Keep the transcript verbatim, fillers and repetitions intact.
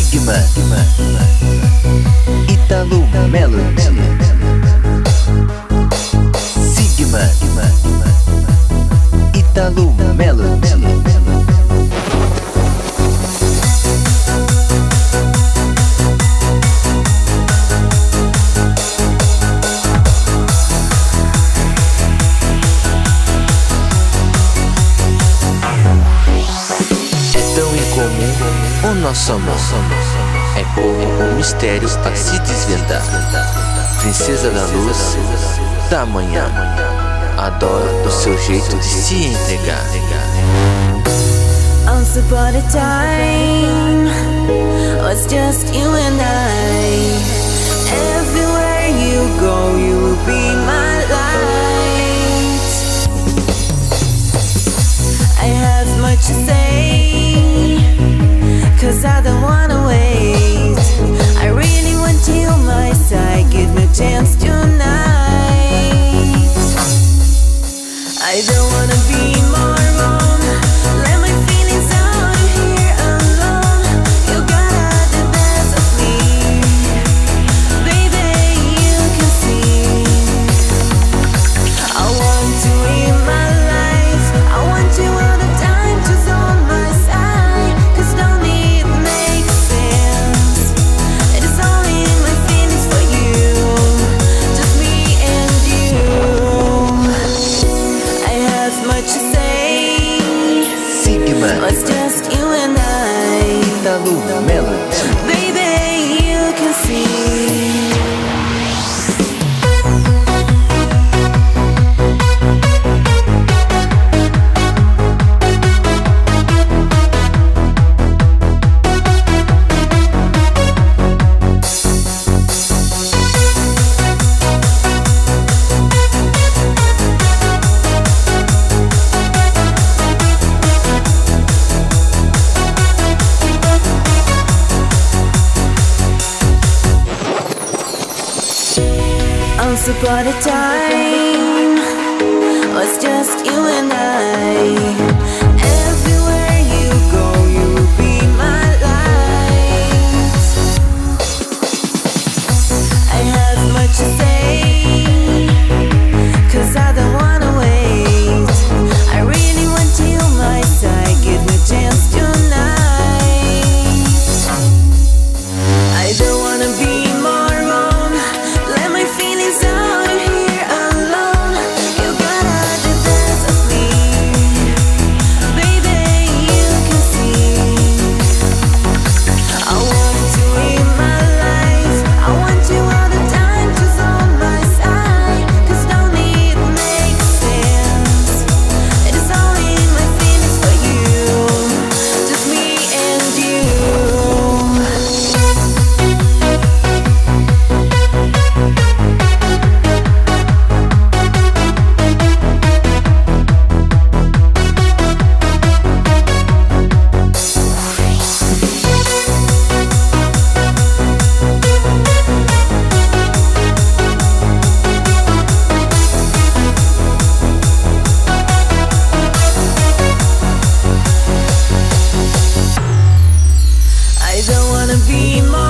Sigma, Italo Melody. Sigma, Italo Melody. O nosso amor é como um mistério a se desvendar. Princesa da luz, da manhã, adoro o seu jeito de se entregar. Once upon a time, was just you and I. Everywhere you go, you will be my light. I have much to say, 'cause I don't wanna wait. I really want you on my side, give me a chance tonight. I don't wanna be more wrong, let my feelings out here alone. You got the best of me, baby, you can see. I want you in my life, I want you all the time, just on my side. 'Cause don't need make sense, it is only my feelings for you, just me and you. I have much to say, Sigma, it's just you and I. Italo Melody. Baby, you can see. Once upon a time, was just you and I. Everywhere you go, you will be my light. I have much to say, 'cause I don't wanna wait. I really want you on my side, give me a chance tonight. I don't wanna be more wrong, let my feelings out here alone. You got the best of me, baby, you can see. I want you in my life, I want you all the time, just on my side. 'Cause don't need make sense, it is only my feelings for you, just me and you. I don't wanna be more